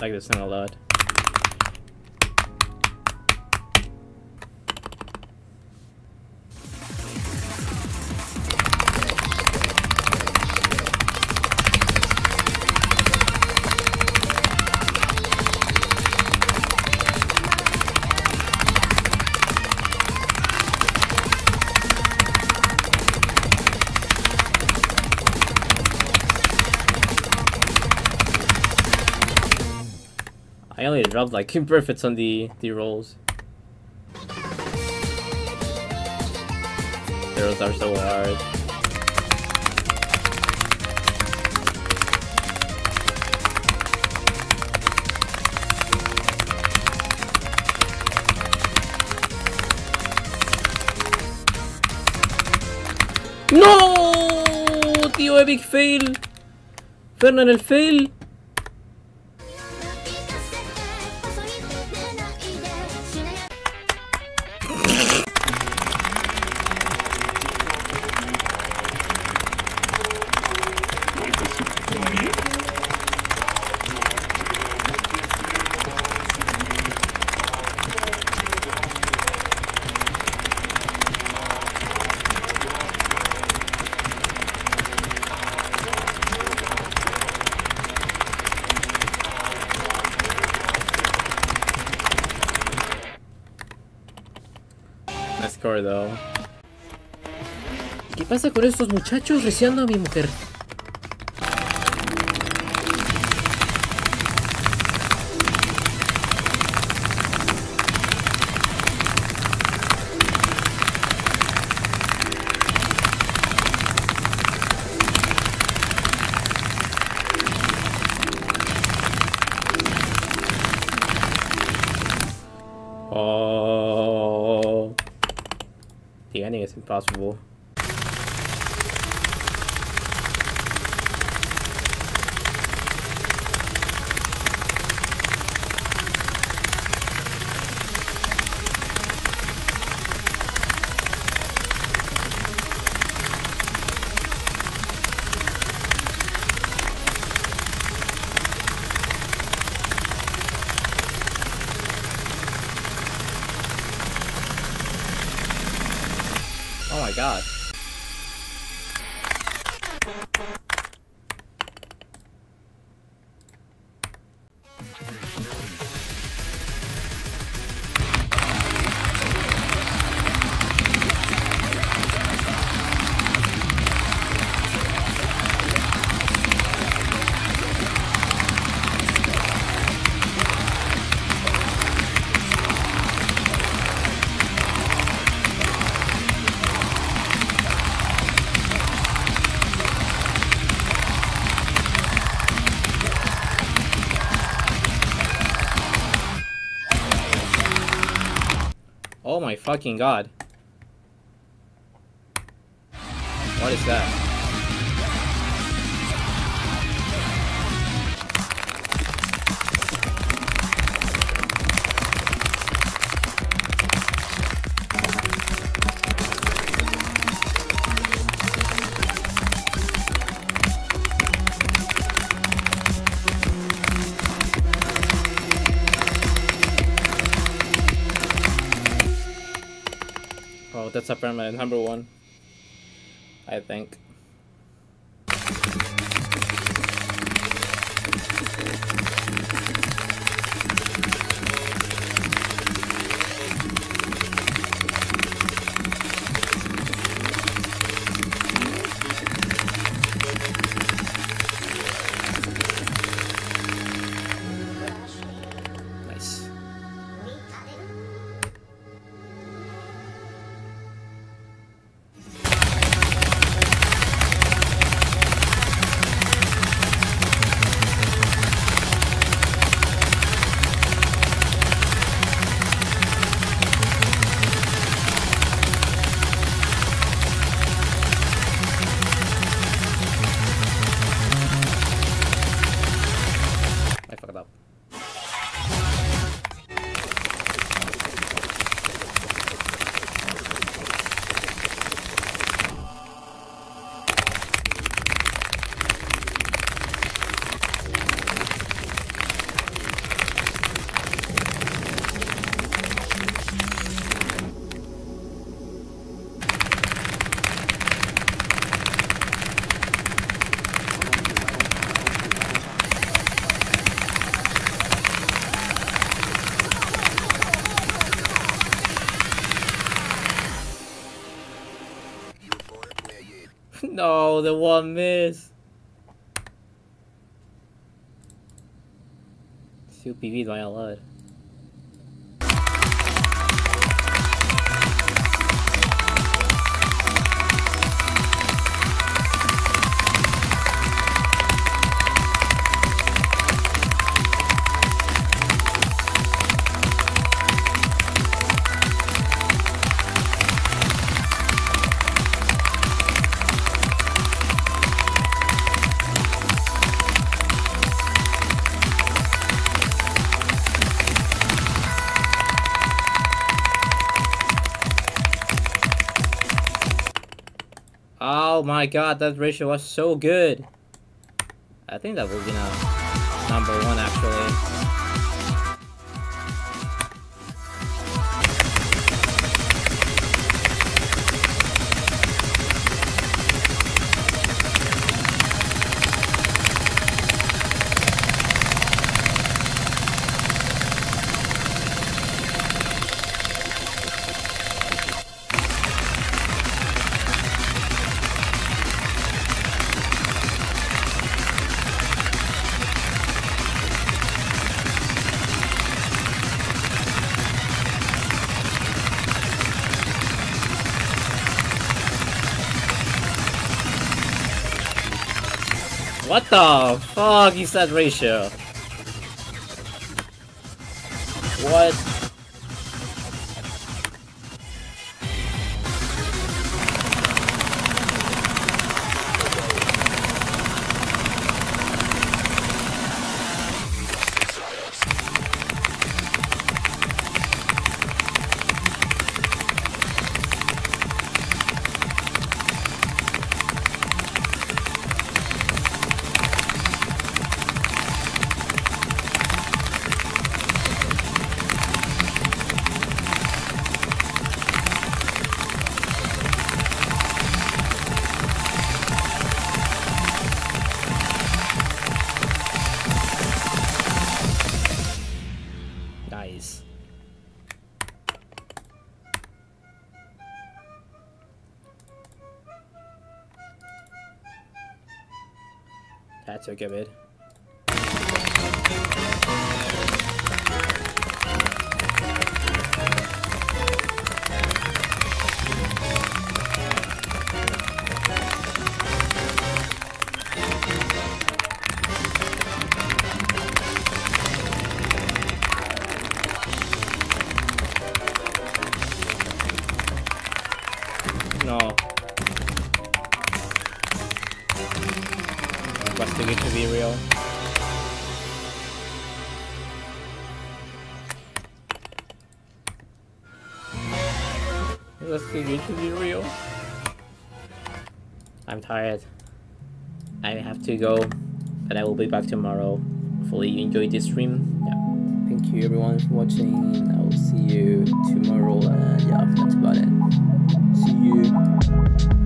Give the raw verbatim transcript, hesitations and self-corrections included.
like this thing a lot. I only dropped like imperfects on the the rolls. The rolls are so hard. No, tío, epic fail. Fernan el fail. Nice score though. ¿Qué pasa con estos muchachos reciando a mi mujer? Oh, the ending is impossible. Oh my god. Oh my fucking god. What is that? Oh, that's a permanent number one, I think. Nice. No, the one miss. Still P V'd by a lot. Oh my god, that ratio was so good. I think that will be now number one actually. What the fuck is that ratio? What? Nice. That took a bit. No. Was too good to be real. It was too good to be real. I'm tired. I have to go, but I will be back tomorrow. Hopefully you enjoyed this stream. Yeah. Thank you everyone for watching. I will see you tomorrow. And yeah, that's about it. See you.